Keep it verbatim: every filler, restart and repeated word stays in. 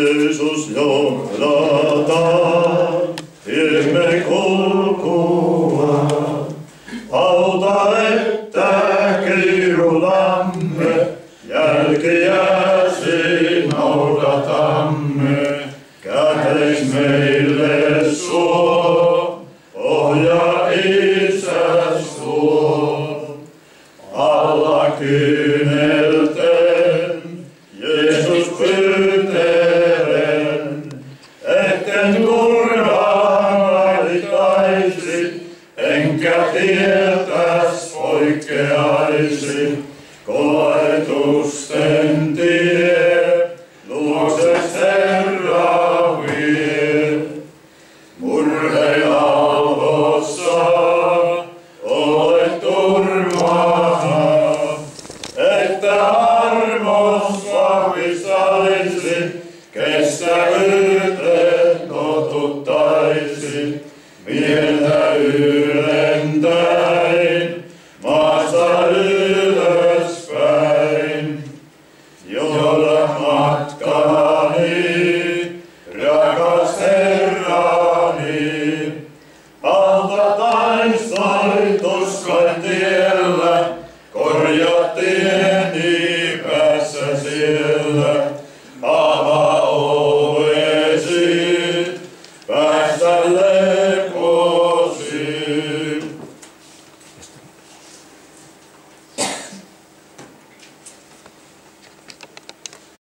Jeesus johdataan tiemme kulkua. Auta, että kiirulamme, jälkiäsi noudatamme. Käteis meille suo, ohjaa Isäs tuo. Alla kyynelten Jeesus pyytelen, etten turhaan valittaisi, enkä tietäs poikkeaisi. Koetusten tie, luokses Herra vie. Murheen alhossa olet turvana, että armos vahvistaisi, kestävyyteen totuttaisi. Mieltä yllä